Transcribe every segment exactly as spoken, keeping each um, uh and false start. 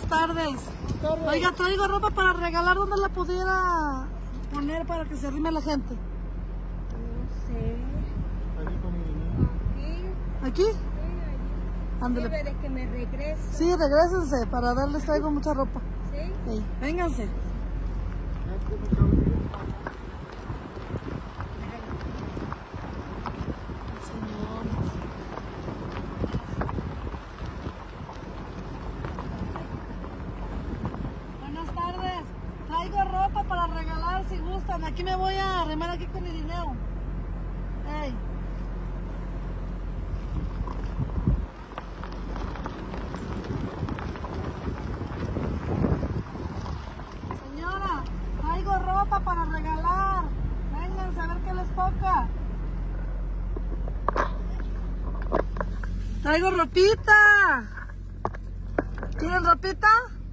tardes. Oiga, traigo ropa para regalar. ¿Dónde la pudiera poner para que se arrime la gente? No sé. ¿Aquí? Sí, Ándale. allí. Que me regreso. Sí, regrésense para darles, traigo mucha ropa. ¿Sí? Sí. Vénganse. Buenas tardes. Traigo ropa para regalar si gustan. Aquí me voy a arrimar aquí con mi dinero. Hey. Señora, traigo ropa para regalar. Vénganse a ver qué les toca. Traigo ropita. ¿Quieren ropita?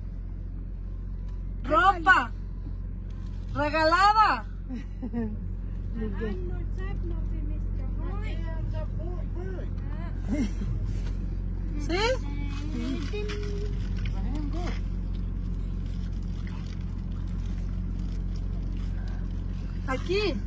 Ropa. Regalada. ¿Sí? Aquí.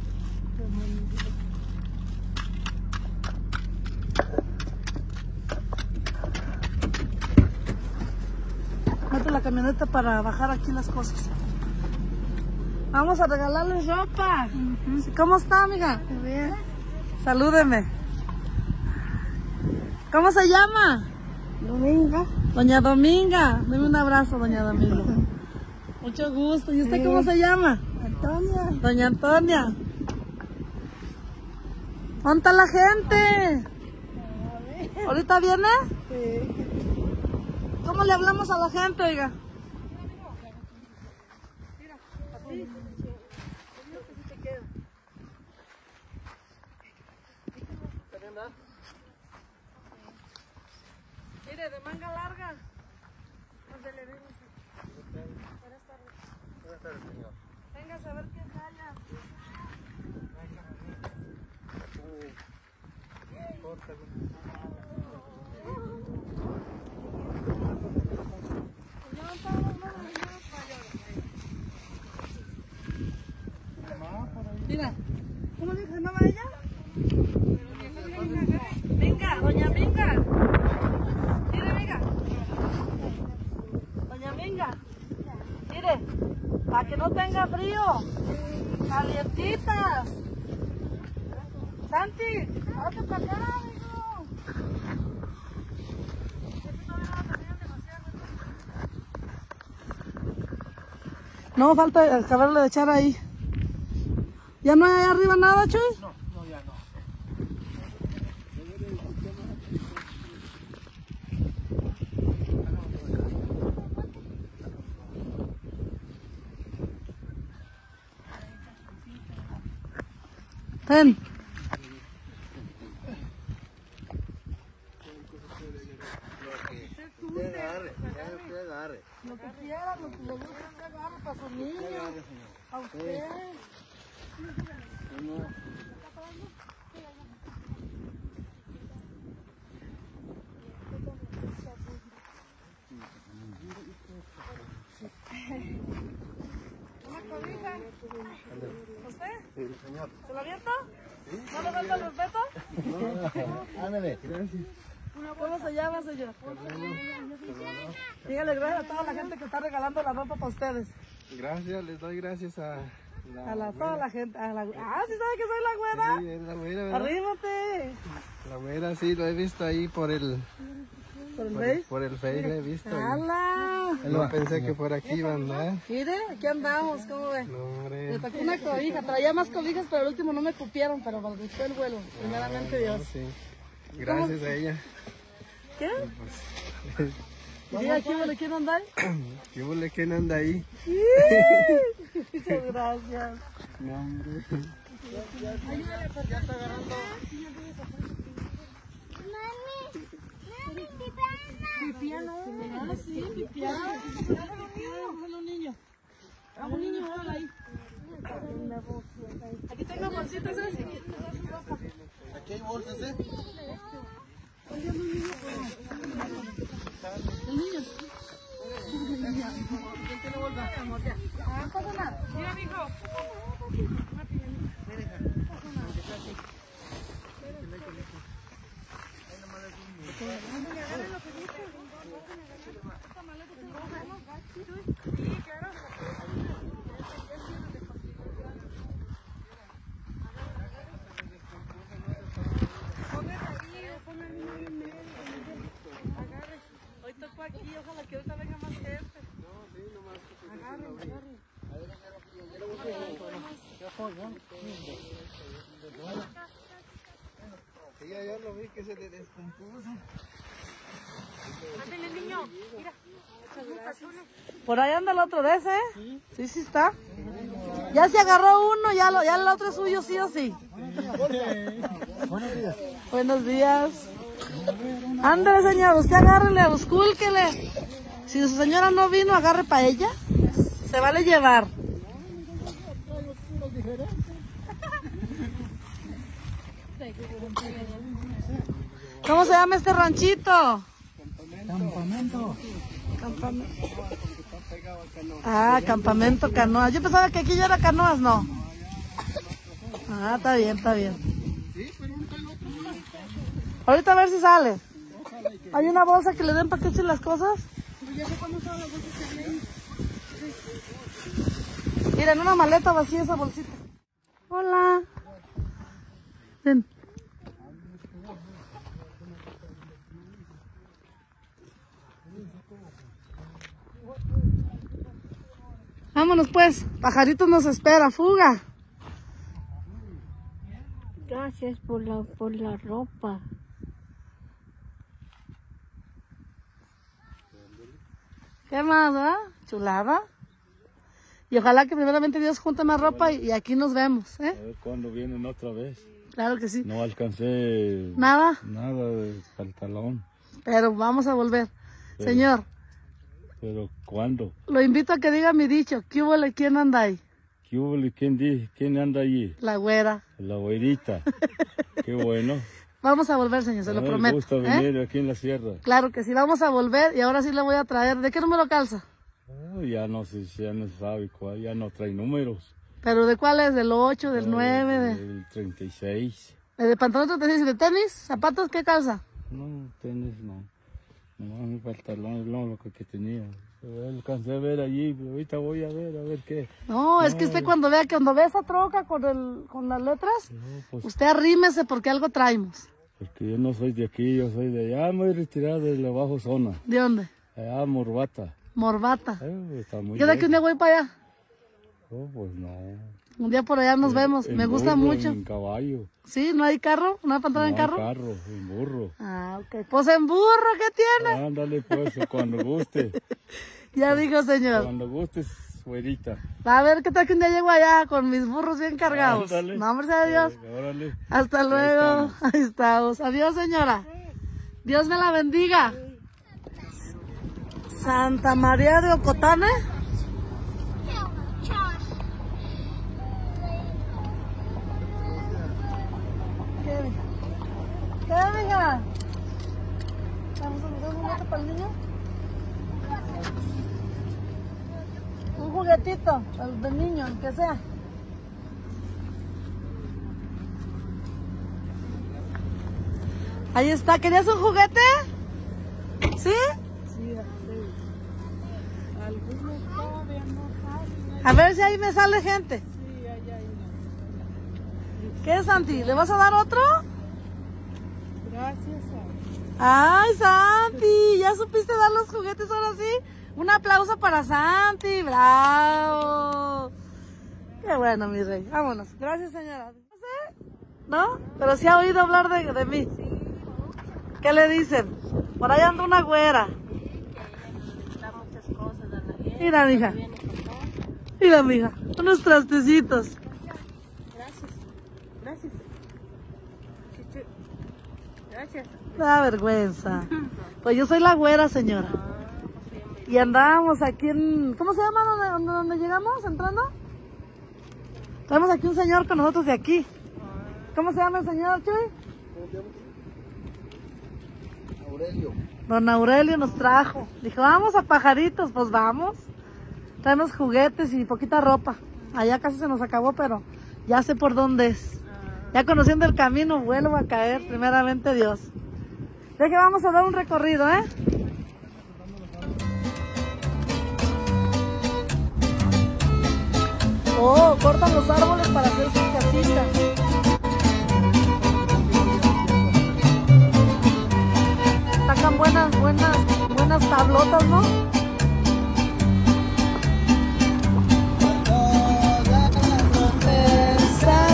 Mete la camioneta para bajar aquí las cosas. Vamos a regalarles ropa. Uh-huh. ¿Cómo está, amiga? Bien. Salúdeme. ¿Cómo se llama? Dominga. Doña Dominga. Deme un abrazo, doña Dominga. Mucho gusto. ¿Y usted sí. Cómo se llama? Antonia. Doña Antonia. ¿Dónde está la gente? ¿Ahorita viene? Sí. ¿Cómo le hablamos a la gente, oiga? Mire, de manga larga. Buenas tardes. Buenas tardes, señor. Véngase a ver qué sale. Mira, ¿cómo dice que se llama ella? Venga, doña Minga. Mire, venga. Doña Minga. Mire, para que no tenga frío. Calientitas. Santi, hazte para acá, amigo. No, falta acabarle de echar ahí. ¿Ya no hay ahí arriba nada, Chuy? No, no, ya no. Ten. Usted agarre, usted agarre. Lo que quiera, lo que le guste, usted agarre para su niño. A usted. ¿Una cobija? ¿Usted? Sí, señor. ¿Se lo aviento? ¿Sí? ¿No le falta el respeto? No, ándale, gracias. ¿Cómo se llama, señor? Dígale gracias a toda la gente que está regalando la ropa para ustedes. Gracias, les doy gracias a la, a la toda la gente. A la, ah, ¿sí sabe que soy la güera? Sí, es la güera, ¿verdad? Arrímate. La güera, sí, lo he visto ahí por el... ¿Por el por, Face? por el Face, lo he visto. ¡Hala! No pensé que por aquí iban, ¿verdad? Mire, aquí andamos, ¿cómo ve? No, hombre. Me tocó una cobija, traía más cobijas, pero al último no me cupieron, pero me gustó el vuelo, primeramente Ah, Dios. no, sí. Gracias a ella. ¿Qué? Pues, ¿Y aquí huele quién anda ahí? ¿qué huele? ¿Quién anda ahí? Muchas gracias. No, hombre. Ayúdale, porque ya está agarrando. Pipiano. Ah, sí, pipiano. Déjale un niño. A un niño, déjalo ahí. Aquí tengo bolsitas, ¿sabes? Aquí hay bolsas, ¿eh? El niño. Sí, yo lo vi que se le descompuso. Ándale, niño. Mira. Por ahí anda el otro de ese, ¿eh? Sí, sí está. Ya se agarró uno, ya, lo, ya el otro es suyo, sí o sí. Buenos días. Buenos días. Ándale, señor, usted agárrele, buscúlquele. Si su señora no vino, agarre para ella. Se vale llevar. ¿Cómo se llama este ranchito? Campamento. Campamento. Ah, campamento canoas. Yo pensaba que aquí ya era canoas, no. Ah, está bien, está bien. Ahorita a ver si sale. ¿Hay una bolsa que le den para que echen las cosas? Miren, una maleta vacía esa bolsita. Hola. Ven. Vámonos pues, Pajaritos nos espera, fuga. Gracias por la, por la ropa. ¿Qué más, ah? Chulada. Y ojalá que primeramente Dios junte más ropa y, y aquí nos vemos, ¿eh? A ver cuándo vienen otra vez. Claro que sí. No alcancé Nada, nada de pantalón. pero vamos a volver. Pero- Señor, Pero ¿cuándo? lo invito a que diga mi dicho. ¿Qué hubo? ¿Quién anda ahí? ¿Qué hubo? ¿Quién, di- ¿Quién anda allí? La güera. La güerita. Qué bueno. Vamos a volver, señor, se lo Me prometo. gusta ¿eh? venir aquí en la sierra. Claro que sí, vamos a volver y ahora sí le voy a traer. ¿De qué número calza? Oh, ya no sé, ya no sabe cuál, ya no trae números. ¿Pero de cuál es? ¿Del ocho, del nueve? De, El treinta y seis. de pantalón treinta y seis y de tenis? ¿Zapatos qué calza? No, tenis no. Nomás mi pantalón es lo único que tenía. Pero alcancé a ver allí, pero ahorita voy a ver, a ver qué. No, es que usted cuando vea, que cuando ve esa troca con, el, con las letras, No, pues usted arrímese porque algo traemos. porque yo no soy de aquí, yo soy de allá, muy retirado de la bajo zona. ¿De dónde? Allá, Morbata. Morbata. Eh, está muy Yo de aquí un día lejos. voy para allá. Oh, pues no. Un día por allá nos vemos. En Me gusta burro, mucho. En caballo. ¿Sí? ¿No hay carro? ¿No hay pantalón en No hay carro? carro, en burro. Ah, ok. Pues en burro, ¿qué tiene? Ándale pues, cuando guste. Ya dijo, señor. Cuando gustes, güerita. A ver, ¿qué tal que un día llego allá con mis burros bien cargados? Ándale. No, hombre, sea Dios. Eh, órale. Hasta luego. Ahí estamos. Adiós, señora. Dios me la bendiga. Santa María de Ocotane. ¿Qué, mija? ¿Qué, mija? ¿Vamos a buscar un juguete para el niño? Un juguetito, el del niño, el que sea. Ahí está, ¿querías un juguete? ¿Sí? Sí, algunos todavía no saben. A ver si ahí me sale gente. Sí, allá hay una. ¿Qué, Santi? ¿Le vas a dar otro? Gracias ¡Ay, Santi! ¿Ya supiste dar los juguetes ahora sí? Un aplauso para Santi. ¡Bravo! Qué bueno, mi rey. Vámonos. Gracias, señora. No sé, ¿no? Pero sí ha oído hablar de, de mí. ¿Qué le dicen? Por ahí anda una güera. da muchas cosas a la gente. Mira, mija. Mira, mija. Unos trastecitos. Gracias. Gracias. Chichu. Gracias. Da vergüenza. Pues yo soy la güera, señora. Y andamos aquí en... ¿Cómo se llama donde, donde, donde llegamos? ¿Entrando? Tenemos aquí un señor con nosotros de aquí. ¿Cómo se llama el señor, Chuy? Aurelio. Don Aurelio nos trajo. Dijo, vamos a Pajaritos. Pues vamos. Traemos juguetes y poquita ropa. Allá casi se nos acabó, pero ya sé por dónde es. Ya conociendo el camino, vuelvo a caer, primeramente Dios. Ya que vamos a dar un recorrido, ¿eh? Oh, cortan los árboles para hacer sus casitas. Sacan buenas, buenas, buenas tablotas, ¿no? Todas las ofensas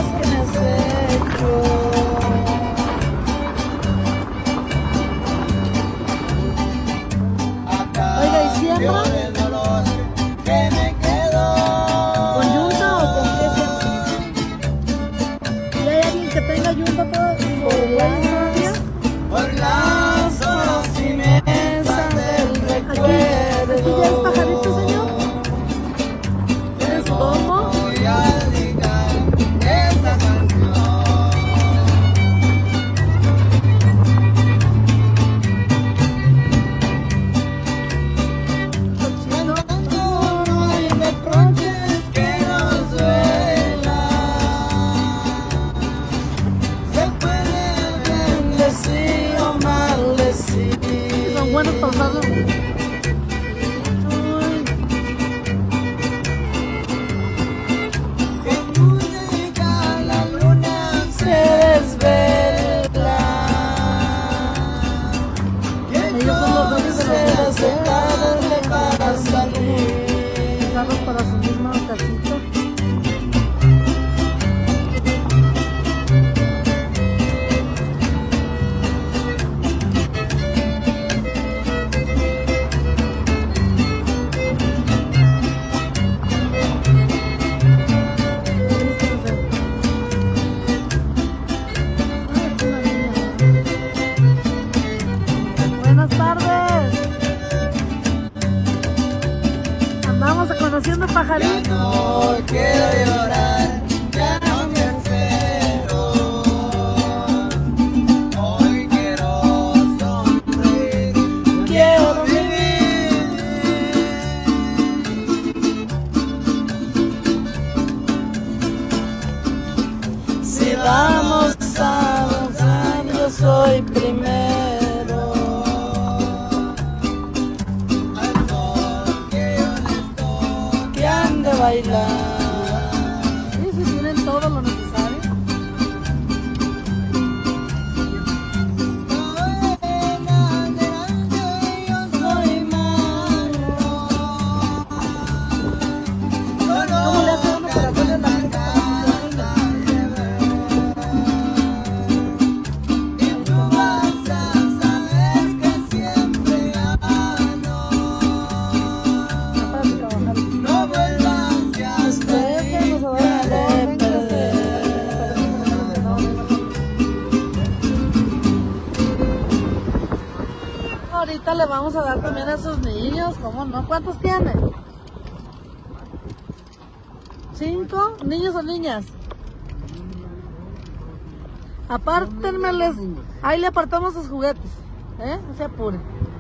que tenga ayuda por, por la Por las horas inmensas del recuerdo. ¿Aquí ya es pajarito, señor? ¿Es cómo? Voy a dedicar esta canción. Cuando no hay reproches que nos duelan, se puede bendecir o maldecir. Son buenos para usarlo. Cuando llega la luna se desvela, y Ellos son los dueños de entonces los se tarde para salir. usarlos para su misma casita. Buenas tardes. Andamos conociendo Ya pajaritos. no quiero llorar, ya no me espero. Hoy quiero sonreír, quiero vivir. Si vamos a avanzar, yo soy primero. Al sol que yo les toque han de bailar. Sí, sí, tienen todo lo necesario. En adelante yo soy malo. ¿Cómo le hace uno para poner la gente? Y tú vas a saber que siempre gano. Para trabajar. No vuelvas ya hasta ahí, de perder. Ahorita le vamos a dar también a esos niños, ¿cómo no? ¿Cuántos tiene? ¿Cinco? ¿Niños o niñas? Apártenmeles. Ahí le apartamos sus juguetes. ¿Eh? No se apure.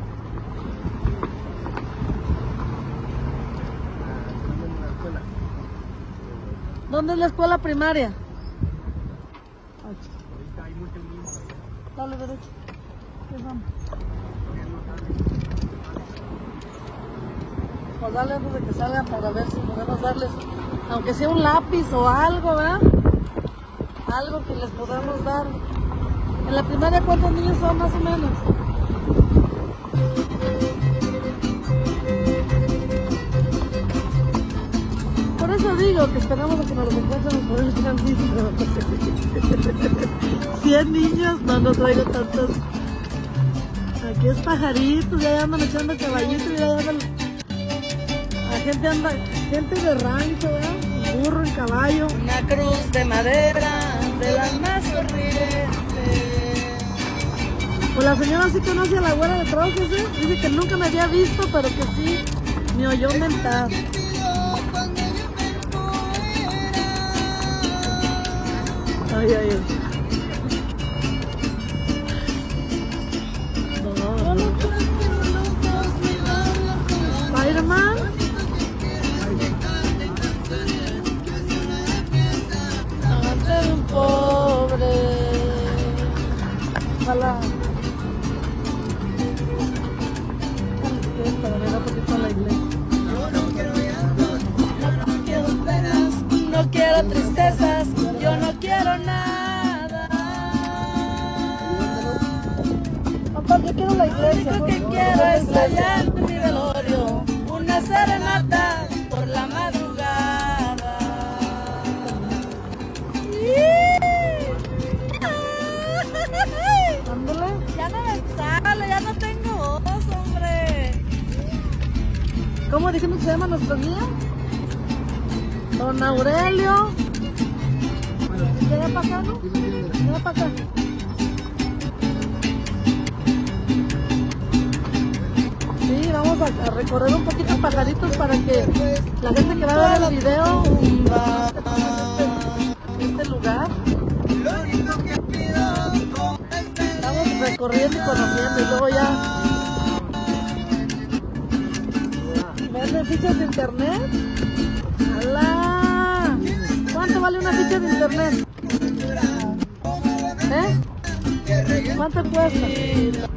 ¿Dónde es la escuela primaria? Dale derecho. ¿Qué vamos? Pues dale antes de que salgan para ver si podemos darles, aunque sea un lápiz o algo, ¿verdad? Algo que les podamos dar. En la primaria, ¿cuántos niños son más o menos? Por eso digo que esperamos a que nos los encuentren los poderes transmitidos. cien niños, no, no traigo tantos. Aquí es pajaritos, ya andan echando caballitos, ya andan. La gente anda, gente de rancho, ¿verdad? Burro en caballo. Una cruz de madera de las más horribles. Pues la señora sí conoce a la güera de Trojes, ¿eh? Dice que nunca me había visto, pero que sí me oyó mentar. Ay, ay, ay. No, no. Spider-Man. Ante un pobre. Ojalá. Para ver un poquito la iglesia. Yo no quiero llantos, yo no quiero penas, no quiero tristezas, yo no quiero nada. Papá, yo quiero la Lo iglesia. único que quiero es la llanta en mi velorio, una serenata por la madrugada. Ándale. Ya no me sale, ya no tengo voz, hombre. ¿Cómo dijimos que se llama nuestro guía? Don Aurelio. ¿Queda para acá, no? Queda para acá. Sí, vamos a, a recorrer un poquito pajaritos para que la gente que va a ver el video conozca este, este lugar. Vamos recorriendo y conociendo y luego ya. ¿Venden fichas de internet? ¡Hala! ¿Cuánto vale una ficha de internet? ¿Eh? ¿Cuánto cuesta?